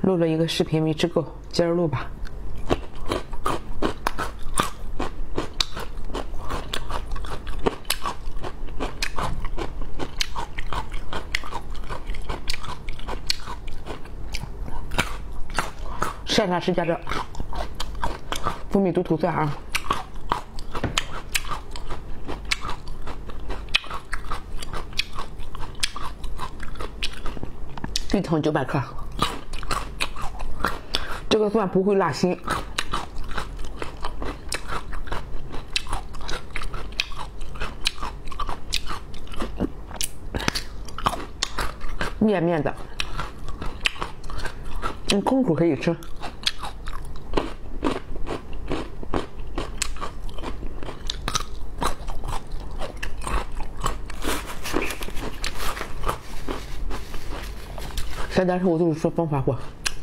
录了一个视频没吃够，接着录吧。蘸上是加这蜂蜜毒土蒜啊。1桶900克，这个蒜不会辣心。面的，空口可以吃。现在是我就是说方法货。